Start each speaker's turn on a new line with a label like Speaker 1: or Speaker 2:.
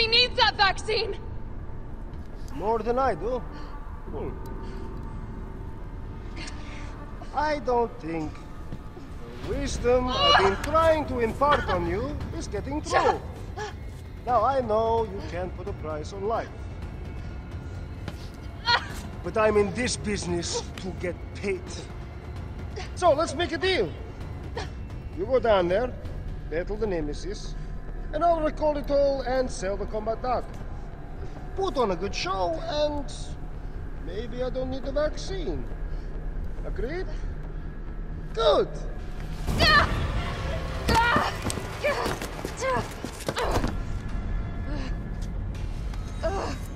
Speaker 1: needs that vaccine!
Speaker 2: More than I do. I don't think the wisdom I've been trying to impart on you is getting through. Now, I know you can't put a price on life. But I'm in this business to get paid. So, let's make a deal. You go down there, battle the Nemesis, and I'll recall it all and sell the combat dog. Put on a good show, and maybe I don't need the vaccine. Agreed? Good!
Speaker 1: Ugh.